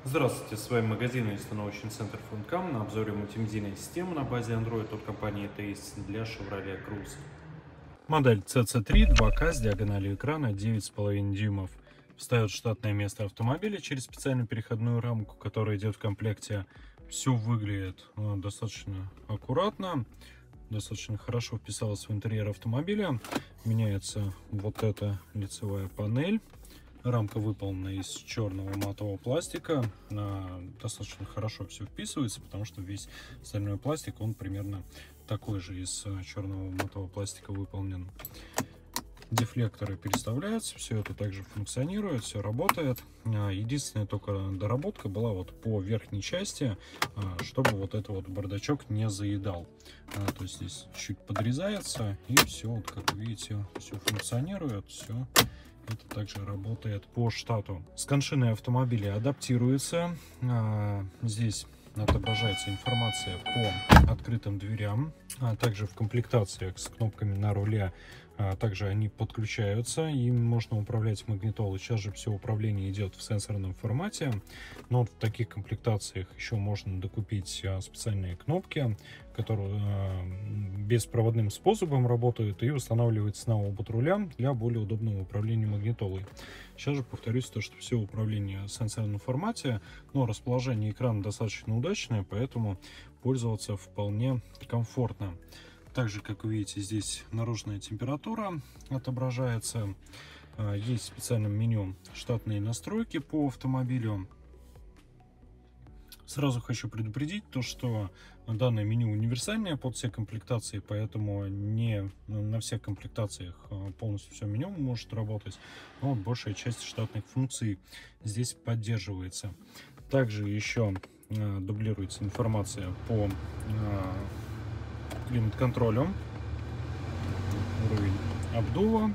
Здравствуйте, с вами магазин и установочный центр Функам на обзоре мультимедийной системы на базе Android от компании Taste для Chevrolet Cruze. Модель CC3 2К с диагональю экрана 9,5 дюймов. Встает в штатное место автомобиля через специальную переходную рамку, которая идет в комплекте. Все выглядит достаточно аккуратно, достаточно хорошо вписалось в интерьер автомобиля. Меняется вот эта лицевая панель. Рамка выполнена из черного матового пластика. Достаточно хорошо все вписывается, потому что весь остальной пластик, он примерно такой же из черного матового пластика выполнен. Дефлекторы переставляются, все это также функционирует, все работает. Единственная только доработка была вот по верхней части, чтобы вот этот вот бардачок не заедал. То есть здесь чуть подрезается, и все, вот как видите, все функционирует, все. Это также работает по штату. Сканшины автомобиля адаптируются. Здесь отображается информация по открытым дверям. Также в комплектациях с кнопками на руле. Также они подключаются. Им можно управлять магнитолой. Сейчас же все управление идет в сенсорном формате. Но в таких комплектациях еще можно докупить специальные кнопки, которые беспроводным способом работают и устанавливаются на обод руля для более удобного управления магнитолой. Сейчас же повторюсь, то, что все управление в сенсорном формате, но расположение экрана достаточно удачное, поэтому пользоваться вполне комфортно. Также, как вы видите, здесь наружная температура отображается. Есть в специальном меню штатные настройки по автомобилю. Сразу хочу предупредить то, что данное меню универсальное под все комплектации, поэтому не на всех комплектациях полностью все меню может работать, но большая часть штатных функций здесь поддерживается. Также еще дублируется информация по климат-контролю, уровень обдува,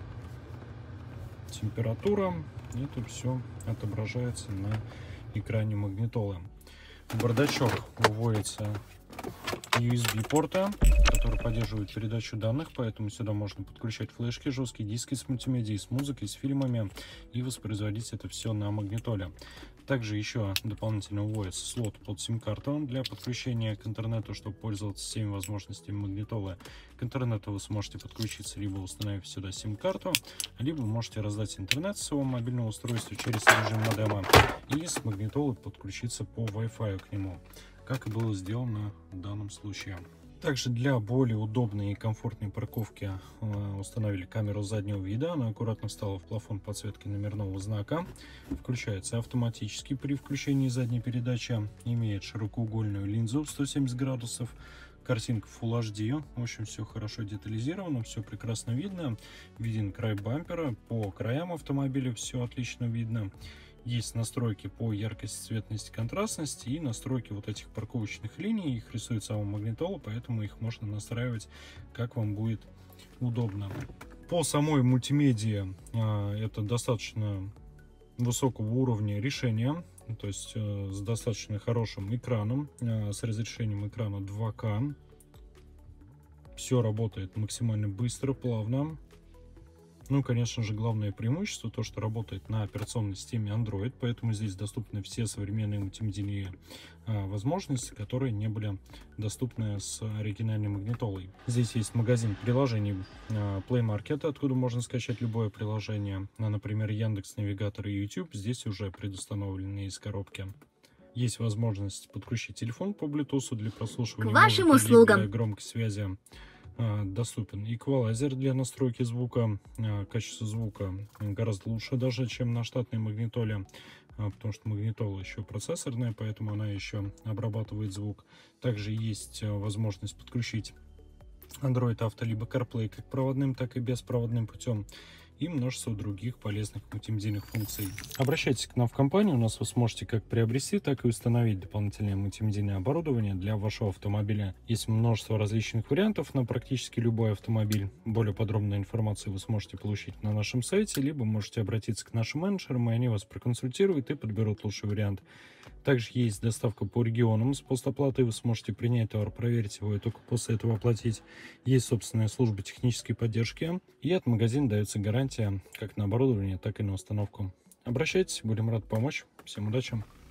температура. Это все отображается на экране магнитолы. В бардачок выводится USB-порта, который поддерживает передачу данных, поэтому сюда можно подключать флешки, жесткие диски с мультимедией, с музыкой, с фильмами и воспроизводить это все на магнитоле. Также еще дополнительно вводится слот под сим-карту для подключения к интернету, чтобы пользоваться всеми возможностями магнитолы. К интернету вы сможете подключиться, либо установив сюда сим-карту, либо можете раздать интернет своего мобильного устройства через режим модема и с магнитолы подключиться по Wi-Fi к нему, как и было сделано в данном случае. Также для более удобной и комфортной парковки установили камеру заднего вида. Она аккуратно встала в плафон подсветки номерного знака. Включается автоматически при включении задней передачи. Имеет широкоугольную линзу в 170 градусов. Картинка Full HD. В общем, все хорошо детализировано, все прекрасно видно. Виден край бампера. По краям автомобиля все отлично видно. Есть настройки по яркости, цветности, контрастности и настройки вот этих парковочных линий. Их рисует сама магнитола, поэтому их можно настраивать, как вам будет удобно. По самой мультимедиа это достаточно высокого уровня решения, то есть с достаточно хорошим экраном, с разрешением экрана 2К. Все работает максимально быстро, плавно. Ну, конечно же, главное преимущество то, что работает на операционной системе Android, поэтому здесь доступны все современные мультимедийные возможности, которые не были доступны с оригинальной магнитолой. Здесь есть магазин приложений Play Market, откуда можно скачать любое приложение, например, Яндекс Навигатор и YouTube, здесь уже предустановлены из коробки. Есть возможность подключить телефон по Bluetooth для прослушивания К вашим музыки, услугам. для громкой связи. Доступен эквалайзер для настройки звука. Качество звука гораздо лучше даже, чем на штатной магнитоле, потому что магнитола еще процессорная, поэтому она еще обрабатывает звук. Также есть возможность подключить Android Auto либо CarPlay как проводным, так и беспроводным путем, и множество других полезных мультимедийных функций. Обращайтесь к нам в компанию, у нас вы сможете как приобрести, так и установить дополнительное мультимедийное оборудование для вашего автомобиля. Есть множество различных вариантов на практически любой автомобиль. Более подробную информацию вы сможете получить на нашем сайте, либо можете обратиться к нашим менеджерам, и они вас проконсультируют и подберут лучший вариант. Также есть доставка по регионам с постоплатой, вы сможете принять товар, проверить его и только после этого оплатить. Есть собственная служба технической поддержки, и от магазина дается гарантия как на оборудование, так и на установку. Обращайтесь, будем рады помочь. Всем удачи!